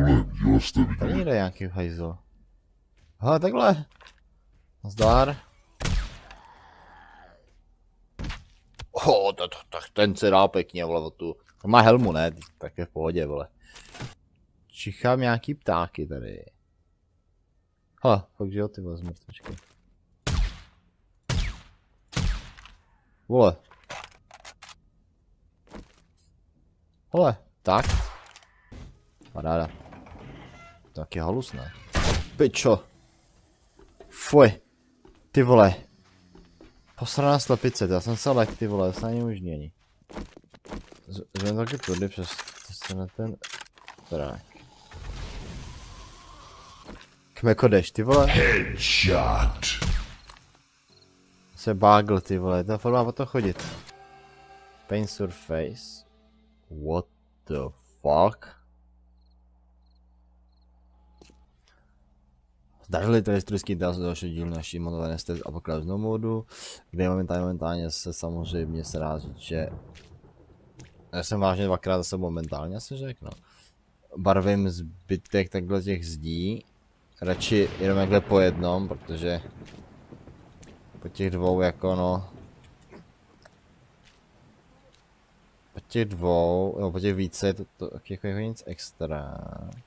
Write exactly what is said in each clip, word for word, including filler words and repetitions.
Hele, viděla jste, Tady viděli. někde nějaký hajzl. Hele, takhle. Zdar. Oh, to, to, to, ten se dá pěkně, vole, tu. To má helmu, ne? Tak je v pohodě, vole. Čichám nějaký ptáky tady. Hele, fakt, že jo, ty vole, z mrtvočky. Vole. Hele, tak. Paráda. Tak je halus, ne? Pičo. Fuj. Ty vole. Posraná slepice, já jsem se lek, ty vole, to není možný ani. Zvím taky tudy přes se na ten trák. Kmeko jdeš, ty vole? Headshot. Se bágl, ty vole, ta forma o to chodit. Paint surface. What the fuck? Zdařili to historický dál z dalšího dílu naší montované z apokalypsnou modu, kde momentálně, momentálně se samozřejmě se dá říct, že já jsem vážně dvakrát zase momentálně asi řekl, no. Barvím zbytek takhle těch zdí, radši jenom takhle po jednom, protože po těch dvou jako no, po těch dvou, nebo po těch více je to, to jako, jako nic extra.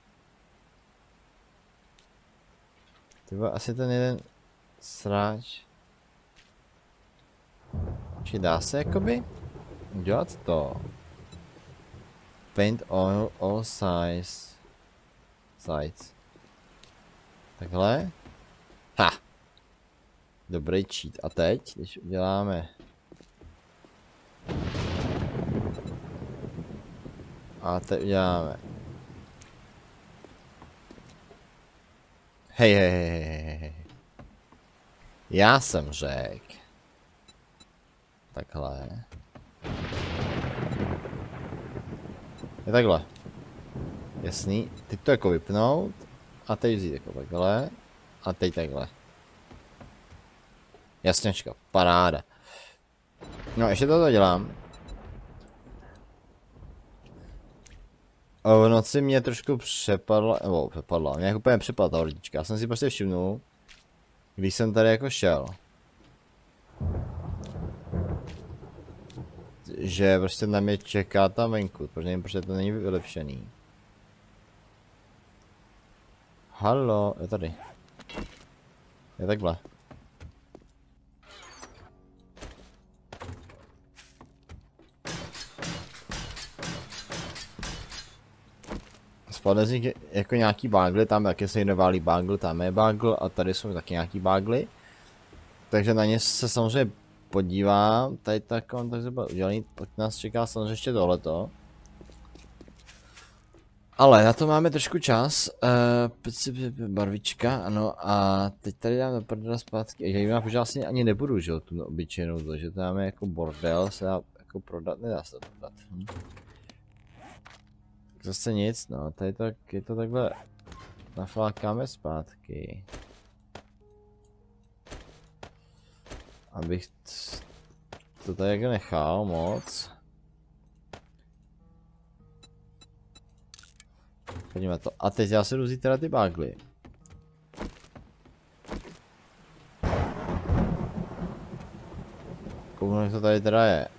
Tyba, asi ten jeden sráč. Či dá se jakoby udělat to? Paint oil all size sides. Takhle. Ha! Dobrý cheat. A teď, když uděláme. A teď uděláme. Hej, hej, hej, hej, hej. Já jsem řekl. Takhle. Je takhle. Jasný. Teď to jako vypnout. A teď vzít jako takhle. A teď takhle. Jasněčka. Paráda. No ještě toto dělám. V noci mě trošku přepadla, nebo přepadla, mě jako úplně přepadla ta hordička. Já jsem si prostě všimnul, když jsem tady jako šel, že prostě na mě čeká tam venku, protože nevím, protože to není vylepšený. Halo, je tady. Je takhle. Spadne z nich jako nějaký bágly, tam taky se jmenovali bágl, tam je bágl a tady jsou taky nějaký bágly. Takže na ně se samozřejmě podívám, tady tak on tak zhruba udělaný, pak nás čeká samozřejmě ještě tohleto. Ale na to máme trošku čas, uh, barvička, ano, a teď tady dám do prdela zpátky, já jim možná asi ani nebudu, že jo, tu obyčejnou to, že to máme jako bordel, se dá jako prodat, nedá se to prodat. Hm. Zase nic, no, tady tak, je to takhle, naflákáme zpátky. Abych to tady jako nechal moc. Podívejme to, a teď já si jdu vzít teda ty bágly. Kouknu, jak to tady teda je.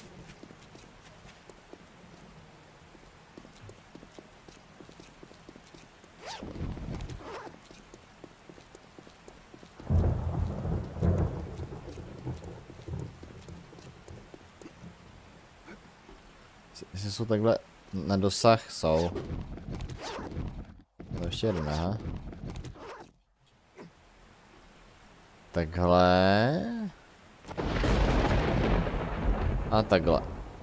Jestli jsou takhle na dosah, jsou. No ještě jeden, aha. Takhle. A takhle.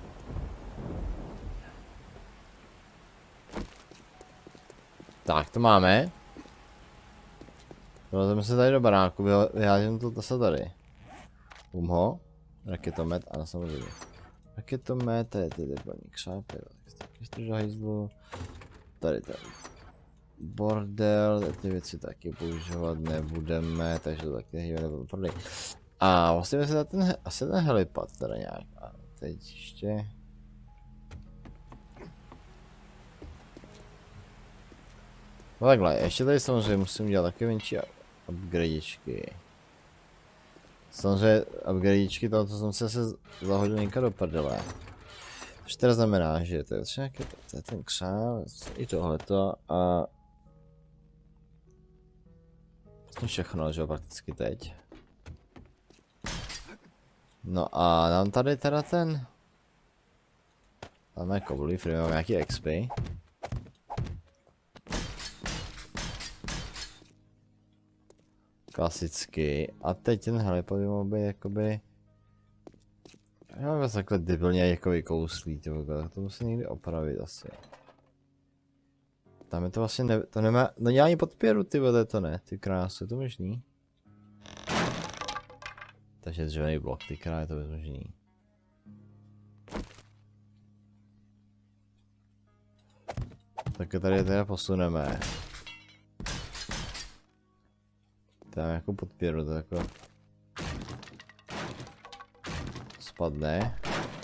Tak, to máme. Vylezeme se tady do baráku, vyházím to zase tady. Um ho. Raketomet, ano samozřejmě. Raketomet, tady ty debilní křápy. Ještě do hajzlu. Tady tady. Bordel, ty věci taky používat nebudeme, takže to taky nebudeme prodej. A vlastně se ten, asi ten helipad teda nějak. A teď ještě. No takhle, ještě tady samozřejmě musím dělat taky menší upgradečky. Samozřejmě upgradečky toho, co jsem se, se zahodil někde do prdele. Což teda znamená, že to je třeba nějaký, to je ten křám, i tohleto a... Vlastně všechno, že jo, prakticky teď. No a dám tady teda ten... Máme kobly, free, máme nějaký X P. Klasicky. A teď ten helipad by mohl být jakoby... Já mám vás takhle debilně jako vykouslí, to musím někdy opravit asi. Tam je to vlastně ne... to nemá... No já ani podpěru, ty vole, to ne, ty krásy, je to možný? Takže dřevěný blok, ty krásy, to je možný. Tak tady teda posuneme. Tam jako podpěru, to jako... Spadne.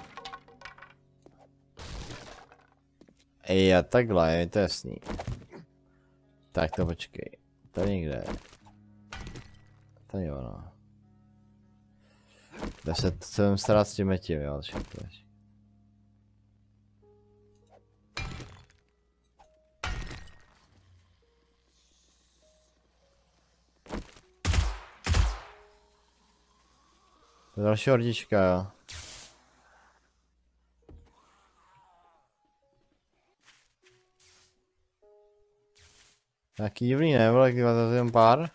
Ej, a takhle, je to jasný. Tak to počkej. Tady někde. Tady ono. Dá se chcem starat s tím tím, jo, všechno. To je další hordička, jo. Nějaký divný, ne? Vole, když to jenom pár.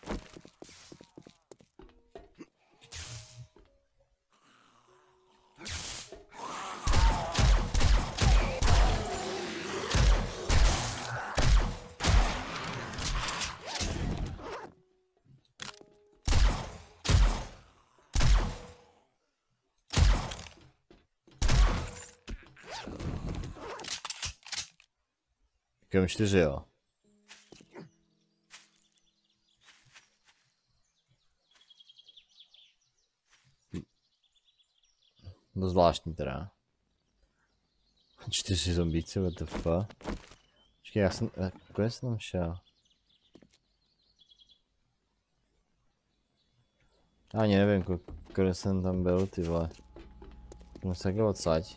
Krom čtyři, jo. No zvláštní teda. Čtyři zombíci, what the fuck. Počkej, já jsem, kde jsem tam šel? Ani nevím, kde jsem tam byl, ty vole. Můžu se takhle odsaď.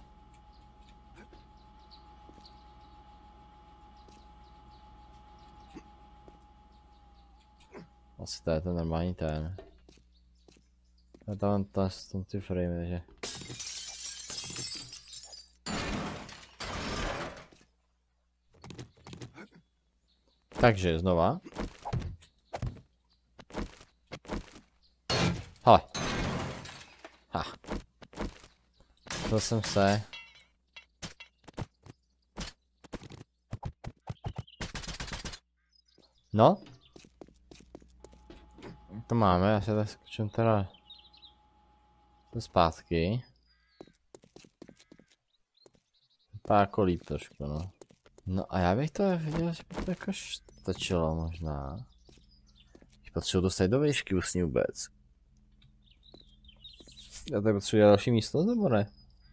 Asi to je ten normální ten. A tam, tam jsou ty framey, takže... Takže znova. Hele. Ha. To jsem se. No. To máme, já se tady skočím teda to zpátky. Vypadá jako líp trošku, no. No a já bych to viděl, že by to jako stačilo možná. Když potřebuji dostat do výšky ústní vůbec. Já tady potřebuji další místo, nebo ne?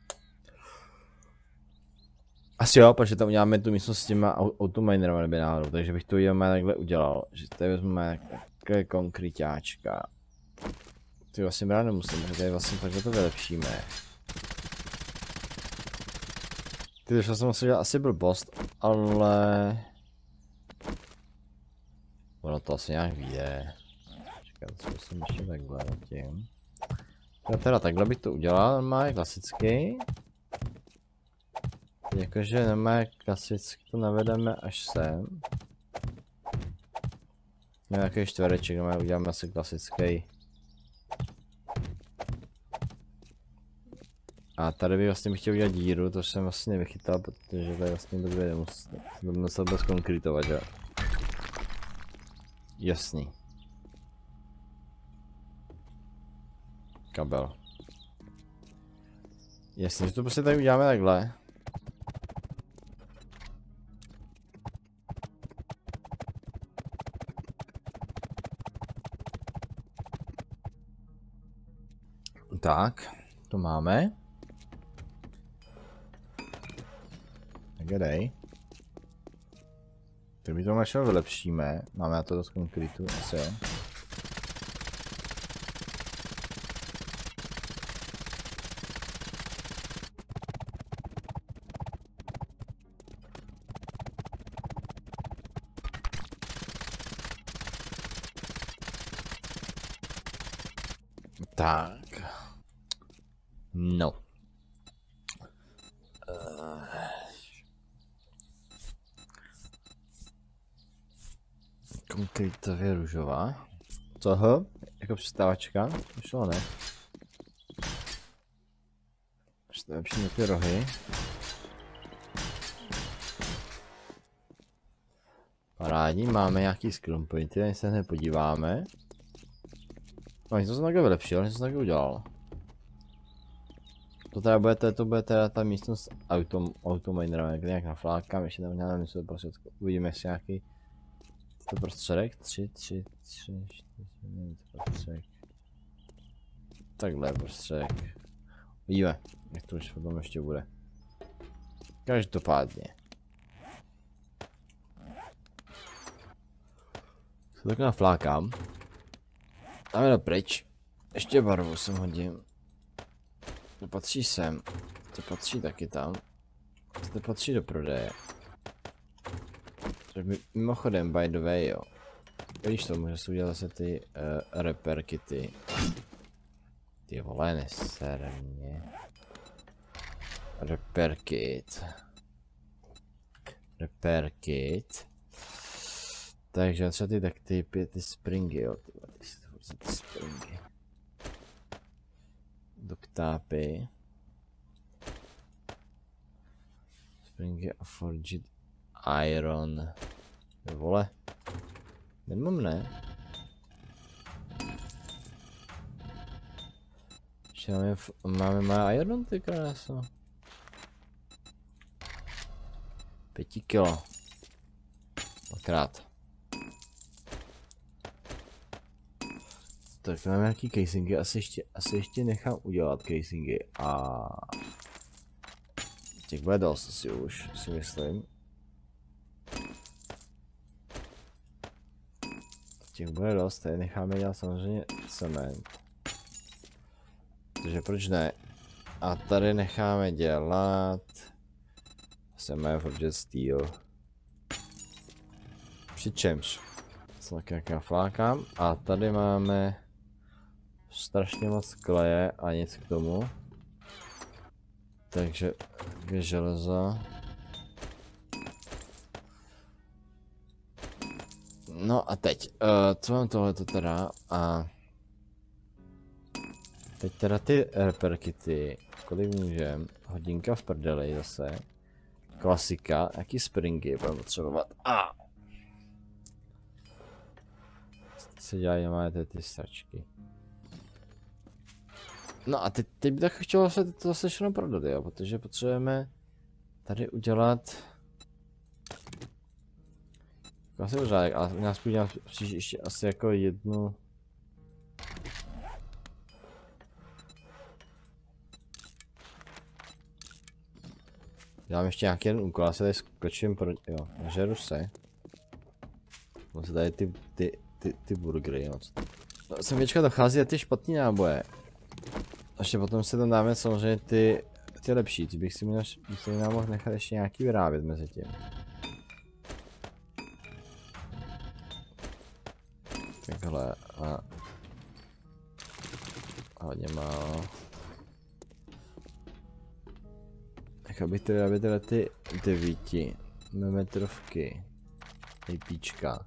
Asi jo, protože tam uděláme tu místnost s těma autominerama nebo náhodou, takže bych to jenom takhle udělal. Že tady vezmeme takové konkréťáčka. Ty vlastně brát nemusím, protože tady vlastně takhle to vylepšíme. Ty to jsem musel dělat asi blbost, ale... Ono to asi nějak vyjde. Čekat, to zkusím ještě takhle zatím. Já teda takhle bych to udělal, normálně klasicky. Jakože normálně klasicky to navedeme až sem. Nějaký čtvereček, normálně uděláme asi klasický. A tady bych vlastně chtěl udělat díru, to jsem vlastně nevychytal, protože tady vlastně dobře nemusím, to musel bez konkrétovat, jo. Jasný. Kabel. Jasně, že to prostě tady uděláme takhle. Tak, to máme. Tak dej. Tak my to našel vylepšíme. Máme na to dost konkrétu, asi jo. Tak. No. Uh. Konkrétově růžová. Toho? Jako přistávačka? Šlo ne. Lepší ty rohy. Parádní, máme nějaký scrum pointy, ani se hned podíváme. No, něco jsem takhle vylepšil, něco jsem takhle udělal. To teda bude, to bude teda ta místnost autom, autominerem, kde nějak naflákám, ještě tam nějaká něco do prostředku. Uvidíme jestli nějaký to prostředek, tři, tři, tři, čtyři, není to prostředek. Takhle prostředek. Uvidíme, jak to už potom ještě bude. Každopádně. Co takhle naflákám. Dáme to pryč. Ještě barvu sem hodím. To patří sem. To patří taky tam. To patří do prodeje. Mimochodem, by the way, jo. Víš to, může si udělat zase ty uh, repair kity. Ty vole, neser mě. Repair kit. Repair kit. Takže třeba ty tak ty, ty springy, jo. Ty, ty, ty springy. Doktápy. Springy a forged iron. Vole. Nemám, ne? Ještě máme, máme má iron, ty kráso. Pěti kilo. Dvakrát. Tak máme nějaký casingy, asi ještě, asi ještě nechám udělat casingy a těch bude dost asi už, si myslím. Těch bude dost, tady necháme dělat samozřejmě cement. Takže proč ne? A tady necháme dělat Semi forged steel. Přičemž co tak jak já flákám. A tady máme strašně moc kleje a nic k tomu. Takže je železo. No a teď, uh, co mám tohleto teda a teď teda ty repair kity, kolik můžem, hodinka v prdeli zase, klasika, jaký springy budeme potřebovat a se dělají máme ty, ty stračky. No a teď, teď bych tak chtěl se to zase všechno prodat, jo, protože potřebujeme tady udělat asi pořádek, ale u nás půjde příště ještě asi jako jednu. Dělám ještě nějaký jeden úkol, já se tady skočím pro, jo, nažeru se. Mám se tady ty, ty, ty, ty burgery, no. No, sem věčka dochází a ty špatný náboje. Ještě potom si tam dáme samozřejmě ty, ty lepší, ty bych si měl, bych si nám mohl nechat ještě nějaký vyrábět mezi tím. Takhle a hodně málo. Tak aby ty, aby tyhle ty devíti milimetrovky APčka.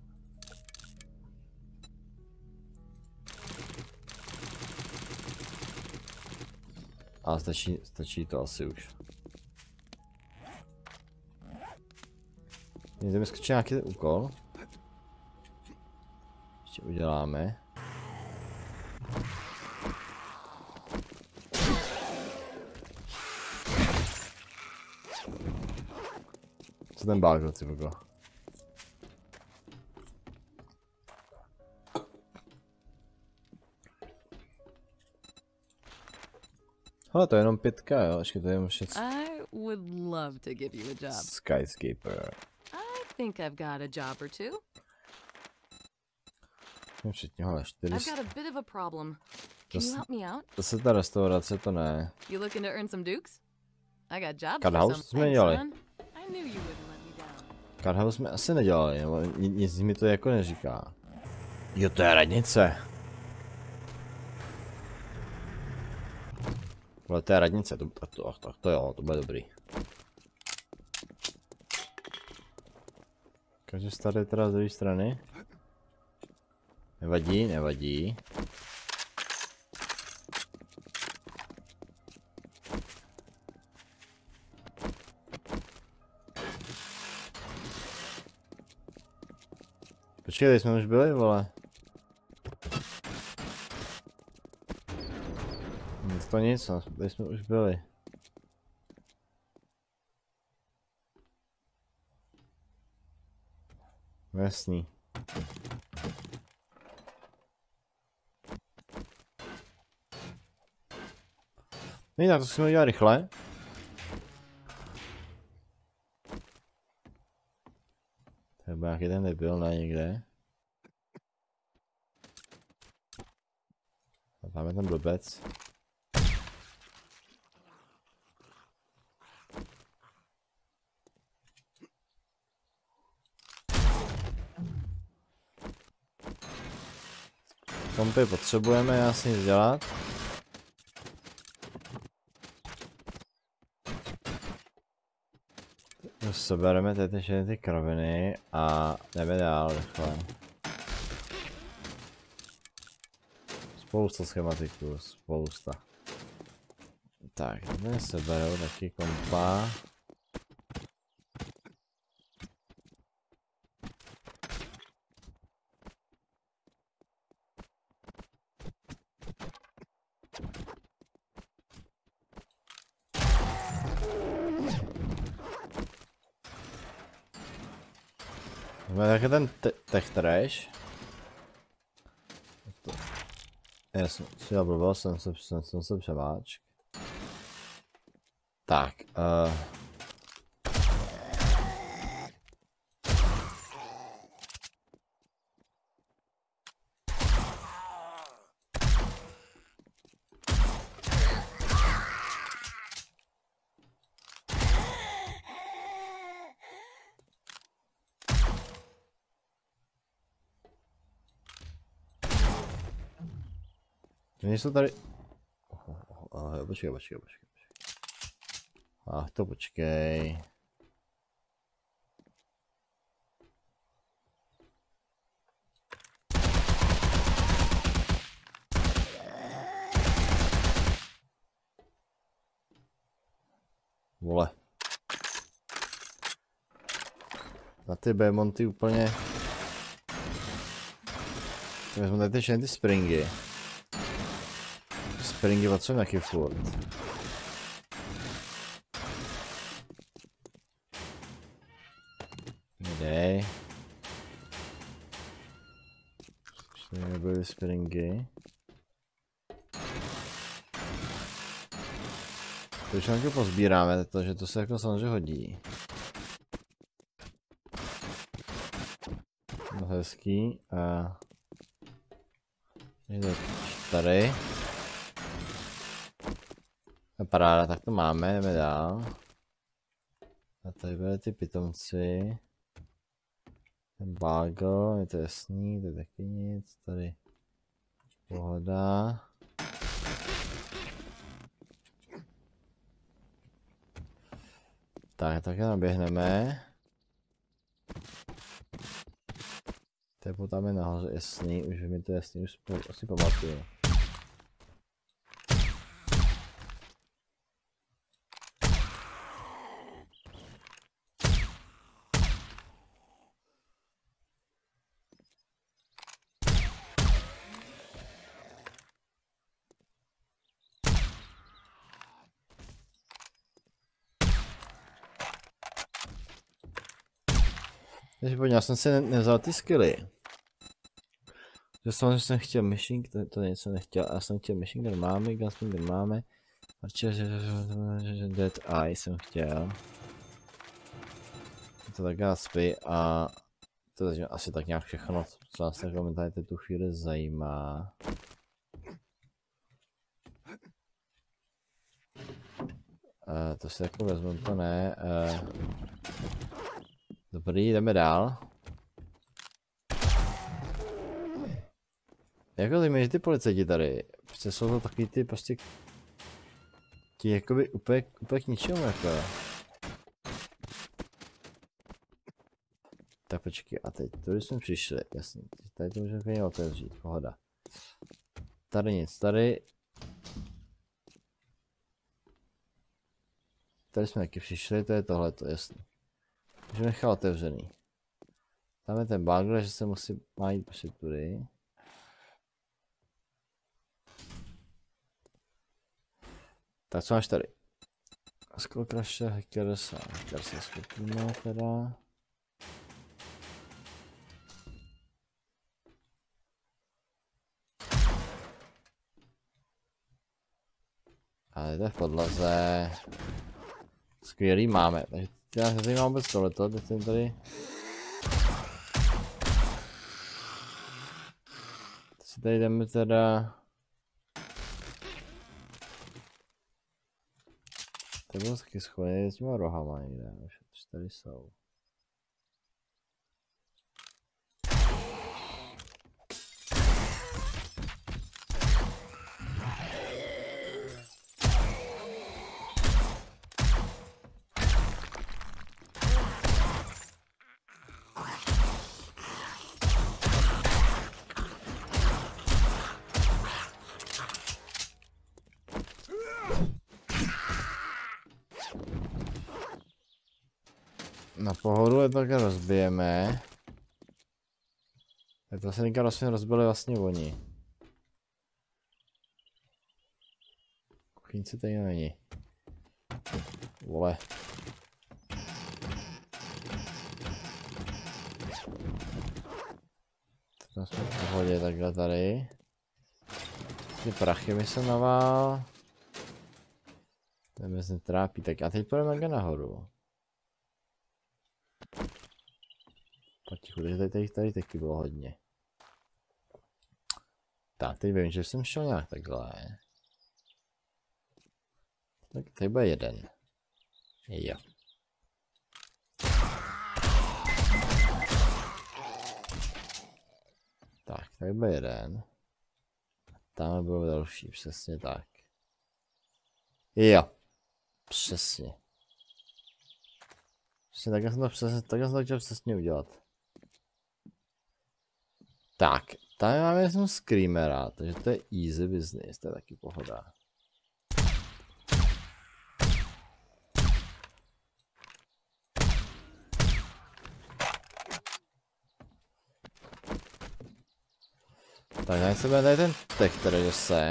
A stačí, stačí to asi už. Jdeme skočit nějaký ten úkol. Ještě uděláme. Co ten bágl, ty bogo? Hele, to je jenom pětka, jo? Ještě to je jenom všecko. I would love to give you a job. Skyscaper. I think I've got a job or two. Včetně hele, I've got čtyři sta. a bit of a problem. Can you help me out? Zase ta restaurace, to ne. You looking to earn some dukes? I got jobs Card for house some. jsme Thanks, dělali. son. I knew you wouldn't let me down. Card house jsme asi nedělali, nebo ni- nic mi to jako neříká. Jo, to je radnice. Ale to je radnice, to, to, to, to, to jo, to bude dobrý. Takže starý teda z druhé strany. Nevadí, nevadí. Počkej, tady jsme už byli, vole. Hm, to nic, no, tady jsme už byli. Jasný. No tak to jsme udělali rychle. Třeba jaký ten nebyl, ne někde. A tam je ten blbec. Kompy potřebujeme, já si nic dělat. Sebereme teď všechny ty kraviny a jdeme dál rychle. Spousta schematiků, spousta. Tak, tady seberou taky kompa. Máme taky ten tech trash. Já jsem si dal blbol, jsem se, jsem, jsem se převáčk. Tak, uh... Nejsou tady... Oh, počkej, počkej, počkej. Ach, to počkej. Vole. Na ty Bemonty úplně... Vezmu tady ty všechny ty springy. Springy potřebujeme taky furt. Nedej. Ještě nebyly springy. To už nějakou pozbíráme, protože to se jako samozřejmě hodí. No hezký a... Je to tady. Paráda, tak to máme, jdeme dál. A tady byly ty pitomci. Ten bagel, je to jasný, to je taky nic, tady pohoda. Tak, tak naběhneme. Tepo tam je nahoře jasný, už mi to jasný, už asi pamatuju. Takže pojď, já jsem si ne nevzal ty skilly. Že samozřejmě jsem chtěl machine, to, to něco nechtěl, já jsem chtěl machine gun máme, gunsmith gun máme. Dead Eye jsem chtěl. to tak spí a to je asi tak nějak všechno, co nás tak momentálně tu chvíli zajímá. Uh, to si jako vezmu, to ne. Uh, dobrý, jdeme dál. Jako ty, ty policajti tady, prostě jsou to takový ty prostě ti jakoby úplně, úplně k ničemu jako. Tak počkej, a teď, tady jsme přišli, jasně, tady to můžeme klidně otevřít, pohoda. Tady nic, tady... Tady jsme taky přišli, to je tohleto, jasně. Můžeme nechat otevřený. Tam je ten bagler, že se musí má jít prostě tudy. Tak co máš tady? Skullcrusher, Hackers a Hackers se skupíme teda. Ale to je v podlaze. Skvělý máme, takže já se zajímám vůbec tohleto, teď jsem tady... Teď si tady jdeme teda... To bylo taky schovaný s těma rohama někde, už tady jsou. Na pohodu je to takhle rozbijeme. Tak to se někde vlastně rozbili vlastně oni. Kuchyňce tady není. Vole. Tam jsme v pohodě takhle tady. Ty prachy mi se navál. To mě netrápí, tak a teď půjdeme takhle nahoru. Potichu, takže tady, tady, tady taky bylo hodně. Tak, teď vím, že jsem šel nějak takhle. Tak tady bude jeden. Jo. Tak, tady bude jeden. Tam byl další, přesně tak. Jo. Přesně. Přesně takhle jsem to přesně, takhle jsem to chtěl přesně udělat. Tak, tady máme jenom Screamera, takže to je easy business, to je taky pohoda. Tak tady se bude tady ten tech, který se.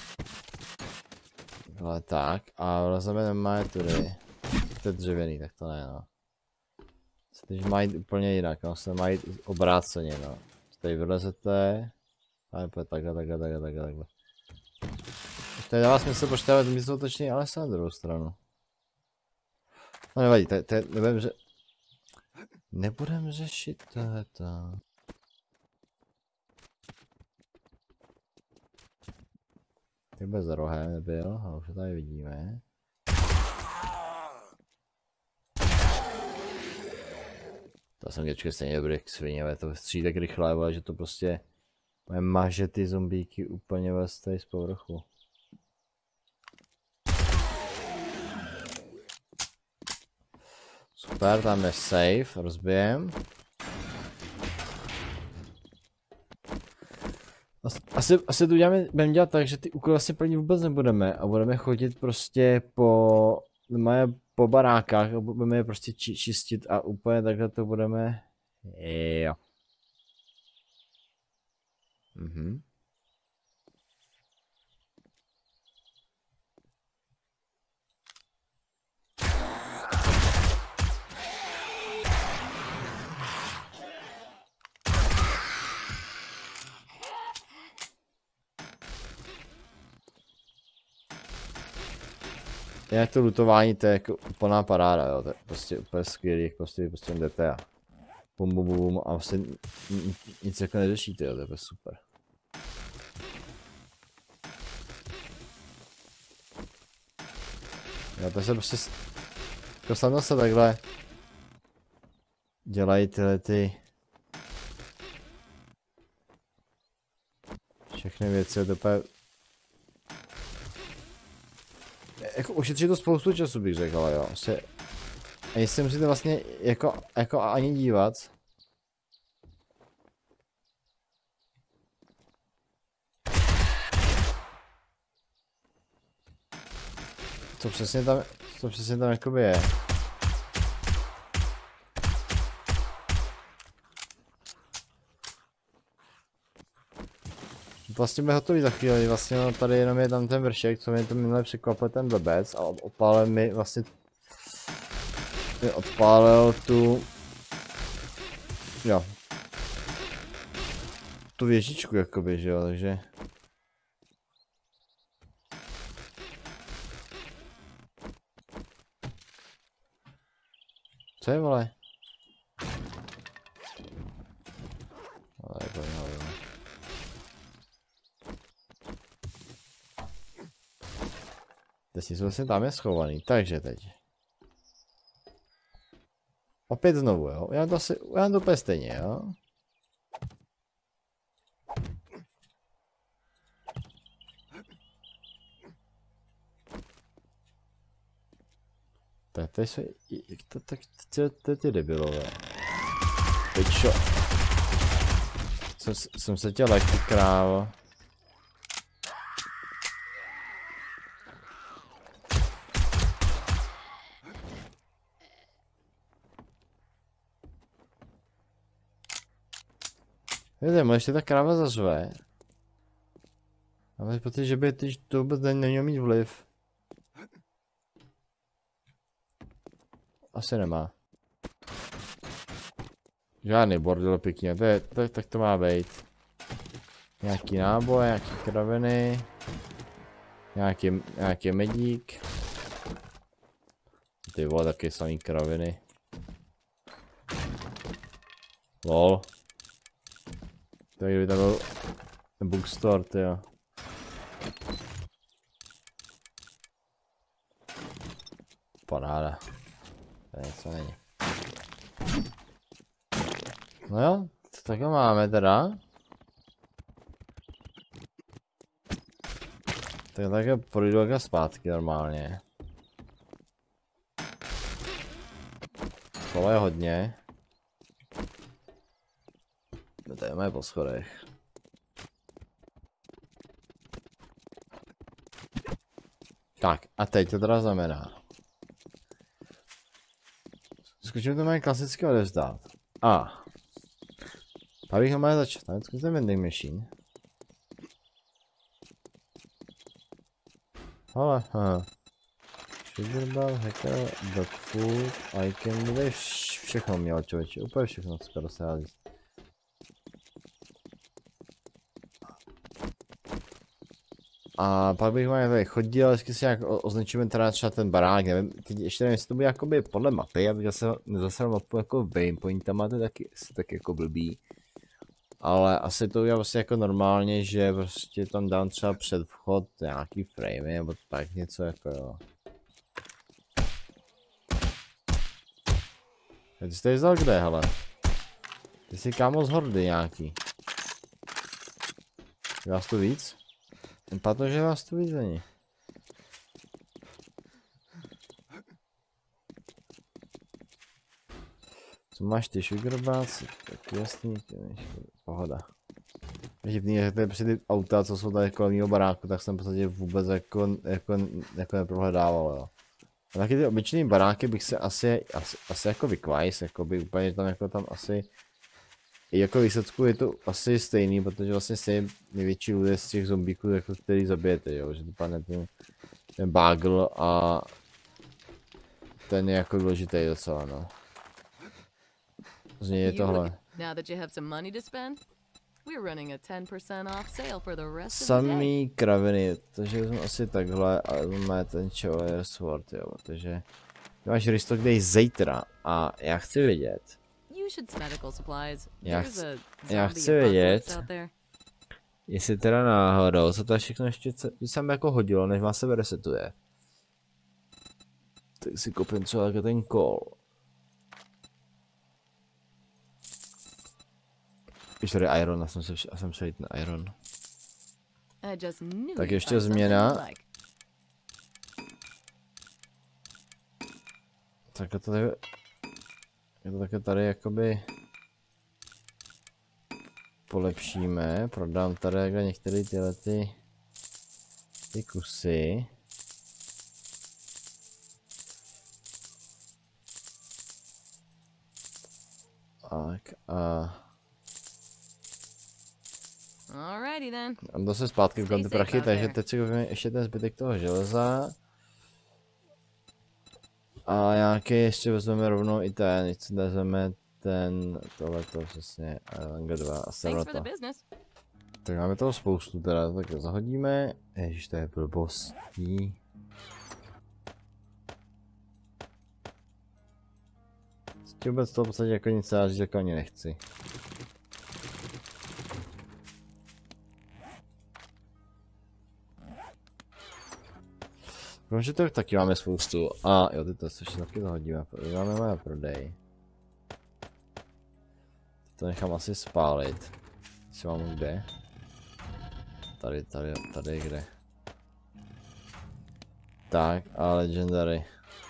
Ale tak, a rozumíme nemáme tudy. To je dřevěný, tak to ne no. Teď má jít úplně jinak, no se má jít obráceně no. Tady vylezete. A takhle, takhle, takhle, takhle, takhle, takhle. Tady dává smysl počítat místo točný, ale se na druhou stranu. No nevadí, tady, tady nebudem, že... Nebudem řešit tohleto. Tady bez rohem nebyl, ale už to tady vidíme. To jsem děčka stejně dobrý k svině, to střílí tak rychle, ale že to prostě maže ty zombíky úplně vás tady z povrchu. Super, tam je safe, rozbijem. Asi, asi to uděláme, budeme dělat tak, že ty úkoly vlastně plnit vůbec nebudeme a budeme chodit prostě po, po barákách a budeme je prostě či, čistit a úplně takhle to budeme, jo. Mhm. jinak to lootování, to je jako úplná paráda, jo, to je prostě úplně skvělý, jako prostě, prostě jdete a bum bum bum a vlastně nic jako neřešíte, jo, to je prostě super. Jo, to se prostě, to snadno se takhle dělají tyhle ty všechny věci, to úplně jako ušetří to spoustu času, bych řekl, jo. Se, ani se musíte vlastně jako, jako ani dívat. Co přesně tam, co přesně tam jakoby je. Vlastně jsme hotový za chvíli, vlastně no, tady jenom je tam ten vršek, co mě to minule překvapil ten blbec a odpálil mi vlastně mi odpálil tu jo tu věžičku jakoby, že jo, takže co je, vole? Ale jako nevím. Teď vlastně tam je schovaný, takže teď. Opět znovu, jo? Já to asi, já to úplně stejně, jo? Tak teď se, to tak, to ty debilové. Teď čo? Jsem, jsem se tě lekl, krávo. Víte, možná ještě ta kráva zařve. Ale protože by teď to vůbec nemělo mít vliv. Asi nemá. Žádný bordel pěkně, to je, to, tak to má být. Nějaký náboj, nějaký kraviny. Nějaký, nějaký medík. Ty vole, taky samý kraviny. Lol. To kdyby tam byl bookstore, tyjo. Paráda. To něco není. No jo, co takhle máme teda? Tak takhle projdu takhle zpátky normálně. Tohle je hodně. Tady máme po schodech. Tak, a teď to teda znamená. Zkusíme to máme klasicky odevzdat. A. Pak bych ho měl začít. Tady zkusíme vending machine. Ale, aha. Sugar bar, hacker, dog food, icon, tady všechno mělo, člověče, úplně všechno skoro se dá říct. A pak bych vám tady chodil, vždycky si nějak označíme teda třeba ten barák, nevím, teď ještě nevím, jestli to bude jakoby podle mapy, abych zase nezasadil mapu jako waypointama, to je taky, taky jako blbý. Ale asi to udělám vlastně jako normálně, že prostě tam dám třeba před vchod nějaký framey, nebo tak něco jako jo. Ty jsi tady vzal kde, hele? Ty jsi kámo z hordy nějaký. Je vás tu víc? Protože vás tu víc není. Co máš ty sugarbaci? Tak jasný, pohoda. Vtipný je, že tady při ty auta, co jsou tady kolem mého baráku, tak jsem v podstatě vůbec jako, jako, jako neprohledával, jo. A taky ty obyčejný baráky bych se asi, asi, asi jako vykvajs, jako by úplně tam jako tam asi, i jako výsledku je to asi stejný, protože vlastně stejně největší lidé z těch zombíků, jako který zabijete, jo, že to pane ten, ten bagel a ten je jako důležitý docela, no. Z něj je tohle. Now that you have some money to spend, We're running a ten percent off sale for the rest of the day. Samý kraviny, takže vezmu asi takhle a vezmeme ten Chevalier Sword, jo, takže máš restock day zítra a já chci vědět. You should medical supplies. Já There's chci, a já zombie chci apocalypse vědět, out there. jestli teda náhodou, co to všechno ještě jsem jako hodilo, než vás sebe resetuje. Tak si koupím třeba jako ten kol. Když tady Iron, já jsem se já jsem přejít na Iron. I just knew Tak you'd ještě find something změna. you like. Tak to tady, je to také tady jakoby polepšíme, prodám tady jako některé tyhle ty, ty kusy. Tak a Alrighty then. a to se zpátky Stay ty safe prachy, out takže there. teď si koupíme ještě ten zbytek toho železa. A nějaký ještě vezmeme rovnou i ten, ještě vezmeme ten, tohleto přesně, Langer dva a jsem na Thanks for the to. business. Tak máme toho spoustu teda, tak zahodíme. Ježiš, to je blbostí. Ještě vůbec toho v podstatě jako nic já říct, jako ani nechci. Protože to taky máme spoustu. A jo, ty to ještě taky zahodíme. Máme moje prodej. To nechám asi spálit. Co mám kde? Tady, tady, tady kde? Tak, a legendary.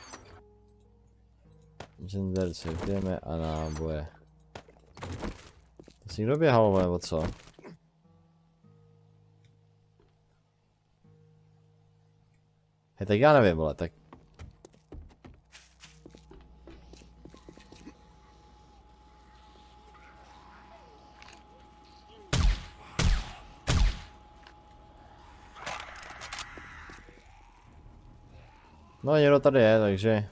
Legendary cvětujeme a náboje. To si někdo běhal, nebo co? Hej, tak já nevím, vole, tak... No někdo tady je, takže...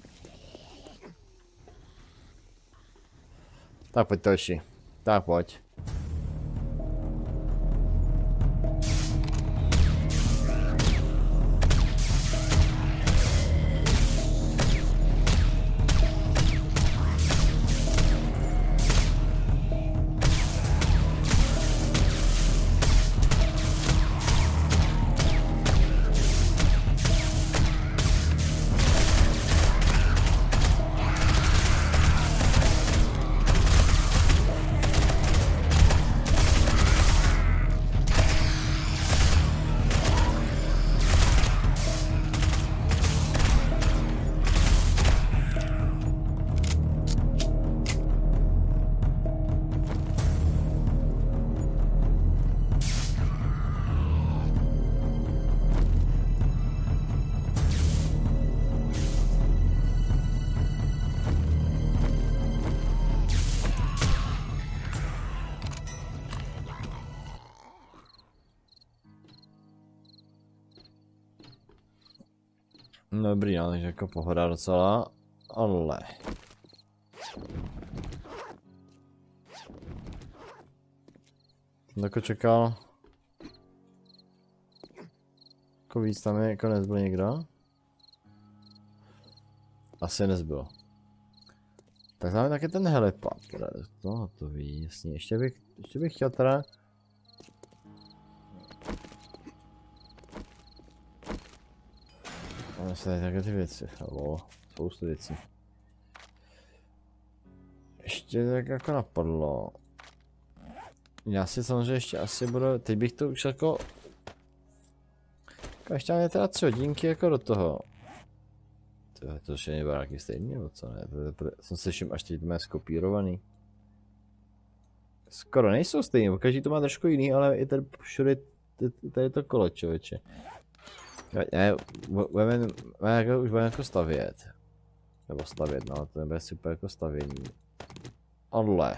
Tak pojď Toši. Tak pojď. Dobrý, no, takže jako pohoda docela, ale... Jsem jako čekal... Jako víc tam je, jako nezbyl někdo? Asi nezbyl. Tak tam je taky ten helipad, teda, to, to ví, jasně, ještě bych, ještě bych chtěl teda... Máme se tady také ty věci, nebo spoustu věcí. Ještě tak jako napadlo. Já si samozřejmě ještě asi budu, teď bych to už jako... jako ještě máme teda tři hodinky jako do toho. To, to ještě nebylo nějaký stejný, nebo co ne? To, to, jsem se všim až teď mé skopírovaný. Skoro nejsou stejný, bo každý to má trošku jiný, ale i tady všude tady to kolo, člověče. Ne, budeme, jako, už budeme jako stavět. Nebo stavět, no, to nebude super jako stavění. Ale.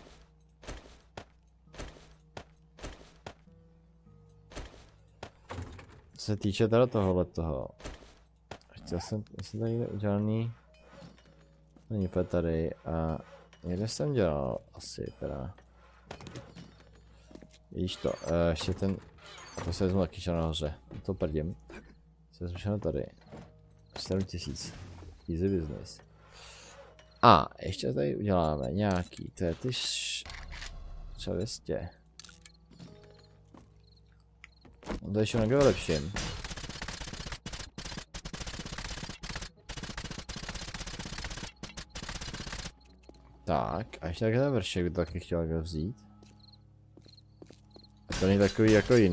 Co se týče teda tohohle toho. Chtěl jsem, jsem tady udělaný. Není tady a někde jsem dělal asi teda. Vidíš to, uh, ještě ten, to se vezmu taky ještě nahoře, to prdím. Se vezmu všechno tady. sedm tisíc. Easy business. A ještě tady uděláme nějaký, to je ty š... třeba dvě stě. No to ještě na lepším. Tak, a ještě takhle ten vršek by to taky chtěl vzít. A to není takový jako jiný.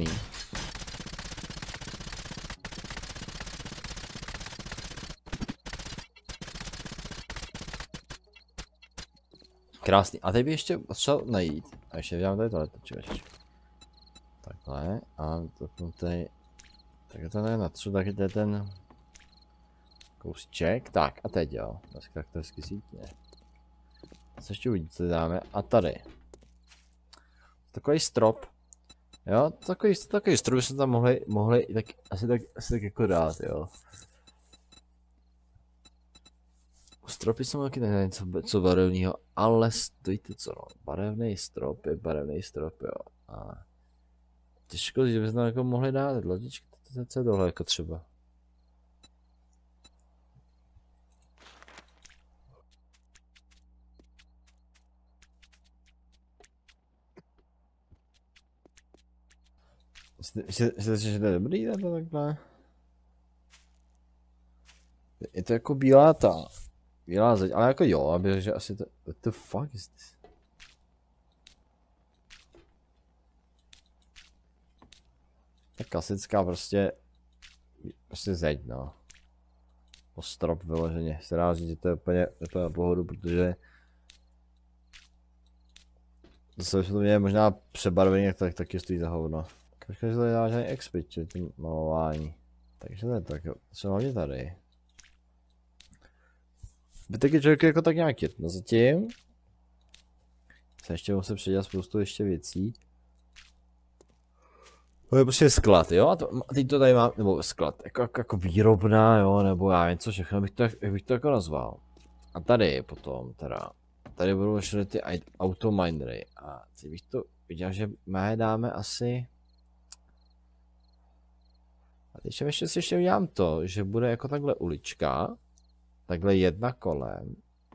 Krásný. A teď by ještě potřeboval najít. A ještě dělám tady tohle, čekaj. Takhle. A to tady. Tak to tady natřu, taky to je ten kousíček. Tak a teď jo. Dneska to hezky svítně. Co ještě uvidíte, co dáme. A tady. Takový strop. Jo, takový, takový strop bychom tam mohli, mohli tak, asi, tak, asi tak jako dát, jo. Stropy jsou taky něco, něco barevného, ale stojte co no, barevný strop je barevný strop, jo. A těžko, že bychom tam jako mohli dát lodičky, co je tohle jako třeba. Myslíte, že to je dobrý, to takhle? Je to jako bílá ta, bílá zeď, ale jako jo, aby, že asi to, what the fuck is this? Ta klasická prostě, prostě zeď, no. Po strop vyloženě, se dá říct, že to je úplně, úplně na pohodu, protože zase to mě možná přebarvený, jak tak taky stojí za hovno. Každý, že to nedá žádný expit, čili tím malování. Takže to je tak, co hlavně tady. Zbytek je člověk jako tak nějak jedno zatím. Se ještě musím předělat spoustu ještě věcí. To je prostě sklad, jo? A to, teď to tady mám, nebo sklad, jako, jako, jako výrobná, jo? Nebo já nevím co všechno, bych to, jak bych to jako nazval. A tady potom teda, tady budou ještě ty autominery. A teď bych to viděl, že my dáme asi... A teď ještě si ještě udělám to, že bude jako takhle ulička. Takhle jedna kolem.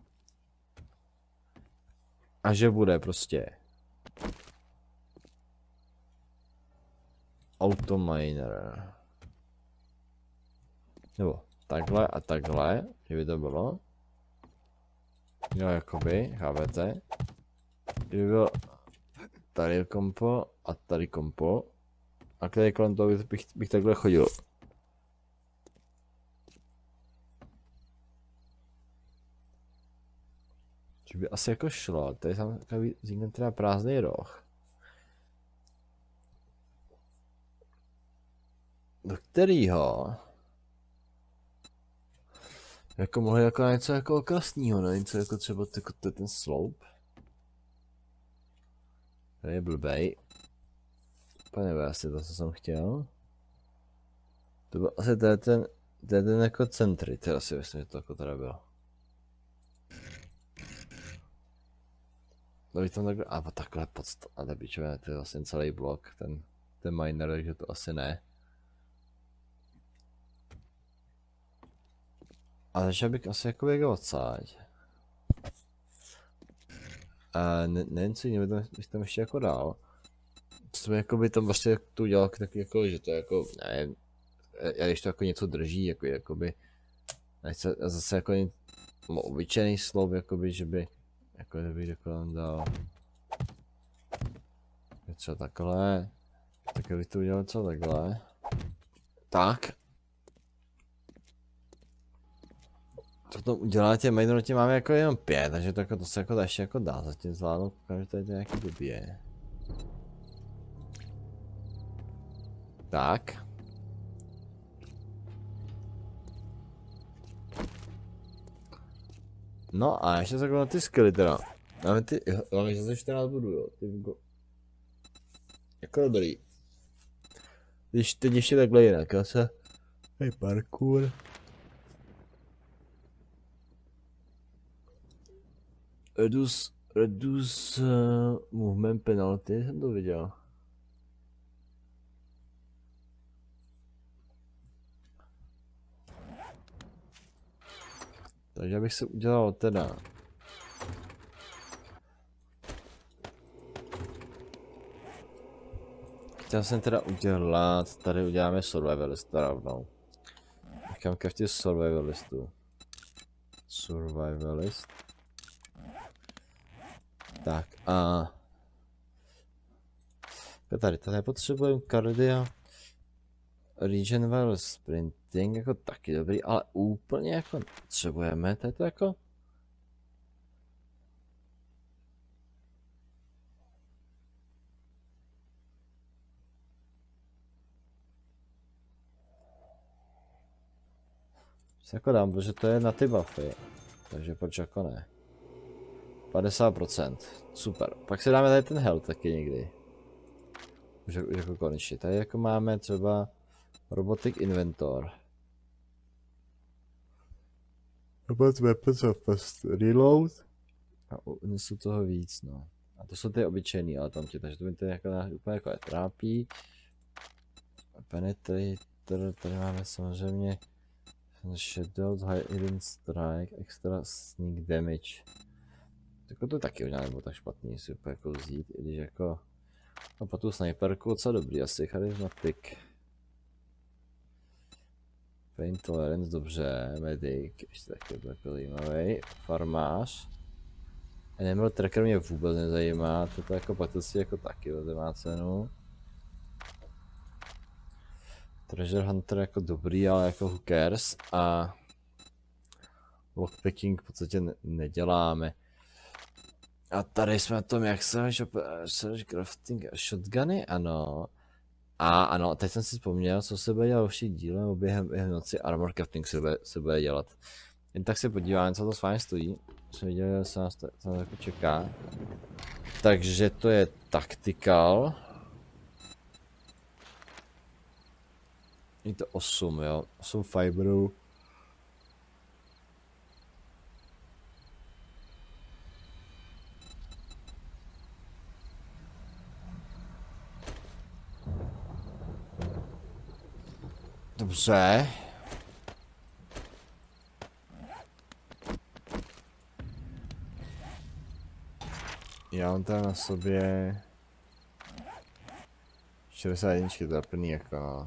A že bude prostě autominer. Nebo takhle a takhle, že by to bylo. Jo, jakoby, chápete? Kdyby bylo tady kompo a tady kompo. A tady kolem toho bych, bych takhle chodil. Že by asi jako šlo, tady tam vznikne teda prázdný roh. Do kterýho jako mohli jako něco jako okrasného, ne? Něco jako třeba jako ten sloup. To je blbej. Pane, nebo asi to, co jsem chtěl. To byl asi to je ten, to je ten jako centry, teda si myslím, že to jako teda bylo. No tam takhle, a takhle podst... a nebičové, to je vlastně celý blok, ten, ten miner, takže to asi ne. A začal bych asi jako jako odsáď. A ne, nevím co jiného bych tam ještě jako dál. Co by jako by tam vlastně to udělal taky jako, že to je jako, nevím, já když to jako něco drží, jako jakoby, nechce, zase jako obyčejný slov, jakoby, že by, jako kdyby jako tam dal. Třeba takhle, tak bych to udělal co takhle. Tak. Co to uděláte, majdronotě máme jako jenom pět, takže to, jako, to se jako dá ještě jako dá zatím zvládnout, koukám, že to je nějaký blbě. Tak. No a ještě se na ty skilly teda. Máme ty, máme zase čtrnáct bodů, jo, ty go. Jako dobrý. Když teď ještě takhle jinak, já se... Hej, parkour. Reduce, reduce uh, movement penalty, jsem to viděl. Takže bych si udělal teda. Chtěl jsem teda udělat, tady uděláme survivalist rovnou. Nechám v těch survivalistů. Survivalist. Tak a... Tady, tady nepotřebujeme cardio. Regen well sprinting jako taky dobrý, ale úplně jako potřebujeme, to je to jako... Se jako dám, protože to je na ty buffy, takže proč jako ne. padesát procent, super, pak si dáme tady ten health taky někdy. Už, už jako konečně, tady jako máme třeba Robotic Inventor. Robot Weapons of Fast Reload. A unesu toho víc, no. A to jsou ty obyčejný, ale tam tě, takže to mi to jako, úplně jako trápí. Penetrator, tady máme samozřejmě Shadow, High Hidden Strike, Extra Sneak Damage. Tako to taky možná nebylo tak špatný, si úplně jako vzít, i když jako... A po tu sniperku docela dobrý, asi charismatic. Pain Tolerance, dobře, Medic, ještě taky byl jako zajímavý, Farmář. Animal Tracker mě vůbec nezajímá, toto jako patří jako taky, to má cenu. Treasure Hunter jako dobrý, ale jako who cares, a lockpicking v podstatě ne neděláme. A tady jsme na tom, jak se search crafting shotguny, ano. A ano, teď jsem si vzpomněl, co se bude dělat v díle, nebo během, během noci armor crafting se bude, se bude dělat. Jen tak se podíváme, co to s vámi stojí. Jsme viděli, co nás to, co nás jako čeká. Takže to je tactical. Je to osm, jo, osm fiberů. Dobře. Já mám tady na sobě šedesát jedna, to je plný jako no.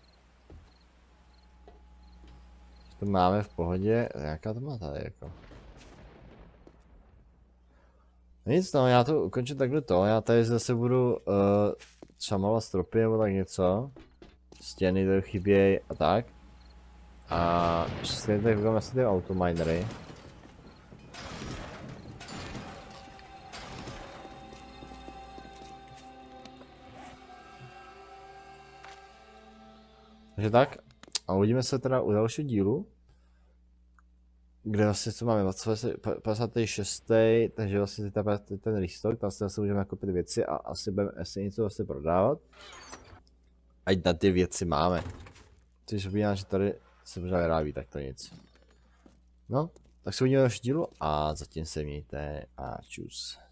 To máme v pohodě, jaká to má tady jako. Nic no, já to ukončím takhle to, já tady zase budu uh, třeba malovat stropy nebo tak něco. Stěny tady chybějí a tak. A stejně tady budeme asi ty autominery. Takže tak, a uvidíme se teda u dalšího dílu, kde vlastně co máme, padesát šest, takže vlastně ten restock, tam se zase můžeme koupit věci a asi budeme asi něco vlastně prodávat. Ať na ty věci máme. Což znamená, že tady se možná vyrábí, tak to nic. No, tak se uvidíme v dalším dílu a zatím se mějte a čus.